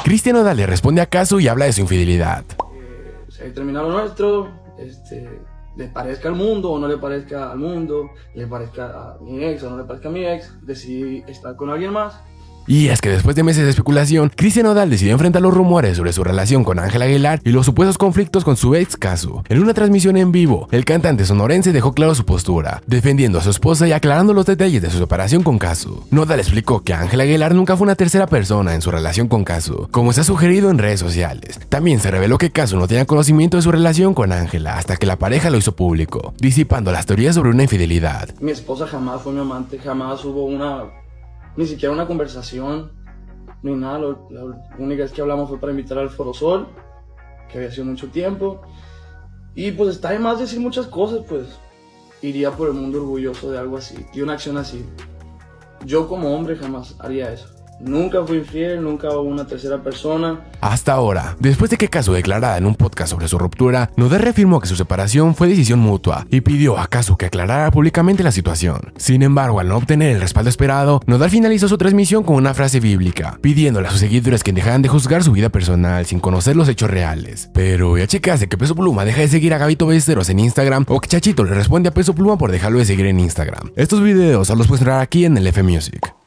Cristian Nodal le responde a Casu y habla de su infidelidad. Se termina lo nuestro, le parezca al mundo o no le parezca al mundo, le parezca a mi ex o no le parezca a mi ex, decidí estar con alguien más. Y es que después de meses de especulación, Cristian Nodal decidió enfrentar los rumores sobre su relación con Ángela Aguilar y los supuestos conflictos con su ex Casu. En una transmisión en vivo, el cantante sonorense dejó claro su postura, defendiendo a su esposa y aclarando los detalles de su separación con Casu. Nodal explicó que Ángela Aguilar nunca fue una tercera persona en su relación con Casu, como se ha sugerido en redes sociales. También se reveló que Casu no tenía conocimiento de su relación con Ángela hasta que la pareja lo hizo público, disipando las teorías sobre una infidelidad. Mi esposa jamás fue mi amante, jamás hubo ni siquiera una conversación, ni nada. La única vez que hablamos fue para invitar al Foro Sol, que había sido mucho tiempo. Y pues está de más decir muchas cosas, pues iría por el mundo orgulloso de algo así, de una acción así. Yo como hombre jamás haría eso. Nunca fui infiel, nunca hubo una tercera persona. Hasta ahora, después de que Casu declarara en un podcast sobre su ruptura, Nodal reafirmó que su separación fue decisión mutua y pidió a Casu que aclarara públicamente la situación. Sin embargo, al no obtener el respaldo esperado, Nodal finalizó su transmisión con una frase bíblica, pidiéndole a sus seguidores que dejaran de juzgar su vida personal sin conocer los hechos reales. Pero ya checaste que Peso Pluma deja de seguir a Gabito Ballesteros en Instagram o que Chachito le responde a Peso Pluma por dejarlo de seguir en Instagram. Estos videos solo los puedes encontrar aquí en el F Music.